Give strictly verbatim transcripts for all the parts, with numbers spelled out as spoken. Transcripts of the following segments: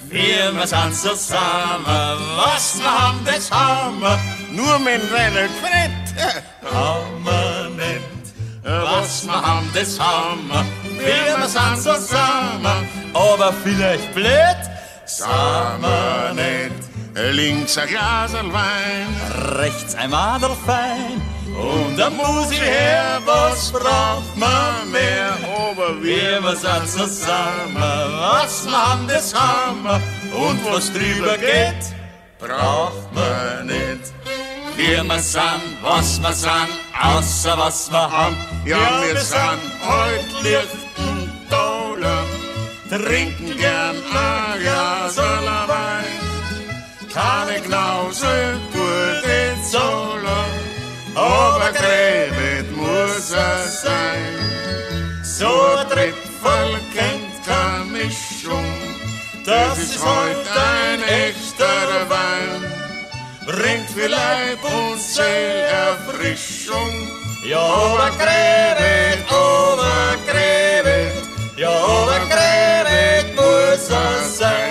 wir sind zusammen, was wir haben, das haben wir. Nur mit Rainer Fred haben wir nicht, was wir haben, das haben wir. Wir sind zusammen, aber vielleicht blöd, sind wir nicht. Links ein Glaserl Wein, rechts ein Madelfein, und da muss ich her, was braucht man mehr? Aber wir, wir sind zusammen, was wir haben, das haben wir. Und was drüber geht, braucht man nicht. Wir, wir sind, was wir sind, außer was wir haben. Ja, wir, wir sind heut lichten Doller, trinken gern ein Glaserl Wein. Keine Gnause, gute Zoller, aber gräbet muss er sein. So ein Tripferl kennt keine Mischung, das ist heut ein echter Wein. Bringt für Leib und Seel Erfrischung. Ja, aber gräbet, aber gräbet, ja, aber gräbet muss er sein.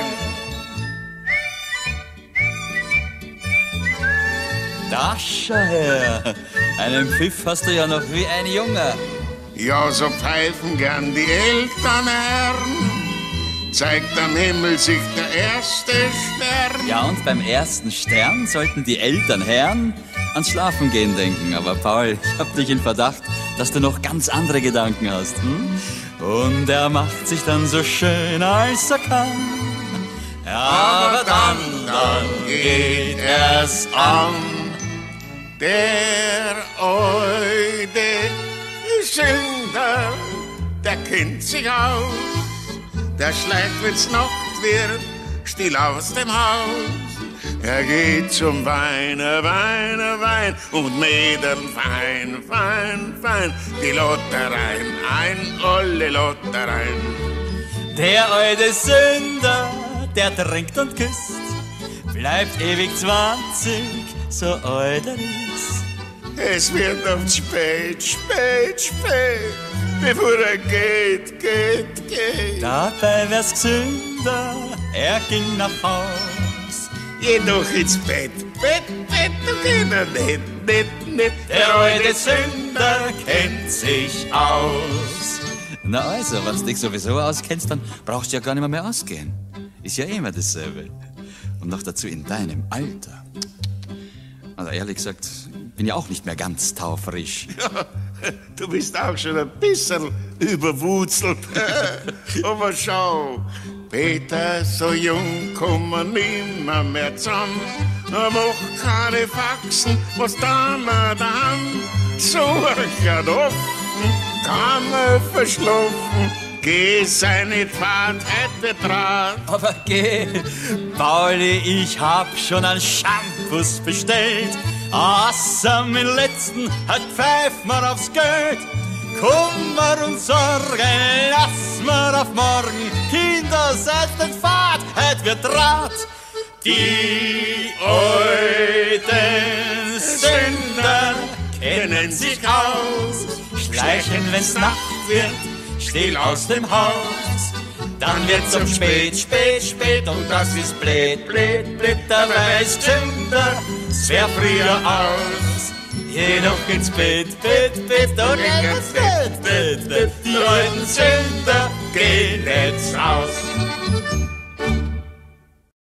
Da schau her, einen Pfiff hast du ja noch wie ein Junge. Ja, so pfeifen gern die Elternherren, zeigt am Himmel sich der erste Stern. Ja, und beim ersten Stern sollten die Elternherren ans Schlafengehen denken. Aber Paul, ich hab dich in Verdacht, dass du noch ganz andere Gedanken hast. Hm? Und er macht sich dann so schön, als er kann. Ja, aber dann, dann geht er's an. Der Eude Sünder, der kennt sich aus, der schleicht, wenn's Nacht wird, still aus dem Haus. Er geht zum Weine, Weine, Wein und Mädern fein, fein, fein, die Lottereien, ein olle Lottereien. Der alte Sünder, der trinkt und küsst, bleibt ewig zwanzig, so alt er ist. Es wird oft spät, spät, spät, bevor er geht, geht, geht. Dabei wär's gesünder, er ging nach Haus. Geh doch ins Bett, Bett, Bett, du geh doch nicht, nicht, nicht. Der alte Sünder kennt sich aus. Na also, wenn du dich sowieso auskennst, dann brauchst du ja gar nicht mehr, mehr ausgehen. Ist ja immer dasselbe. Und noch dazu in deinem Alter. Also ehrlich gesagt, bin ja auch nicht mehr ganz taufrisch. Ja, du bist auch schon ein bisschen überwurzelt. Aber schau, Peter, so jung kommen nimmer mehr zusammen. Mach keine Faxen, was da wir da haben. So ein offen, kann man verschlafen. Geh, sei nicht fad, hätte Draht. Aber geh, Pauli, ich hab schon einen Shampoos bestellt. Außer mein letzten hat pfeift man aufs Geld. Kummer und Sorgen lass mir auf morgen. Kinder, seid den Fahrt, heut wird Draht. Die alten Sünder kennen sich aus, schleichen, wenn's Nacht wird, still aus dem Haus. Dann wird's um spät, spät, spät, und das ist blöd, blöd, blöd. Da weiß Sünder sehr früher aus. Jedoch ins Bett, Bett, Bett, und ins Bett, Bett, Bett. Die alten Sünder gehen jetzt raus.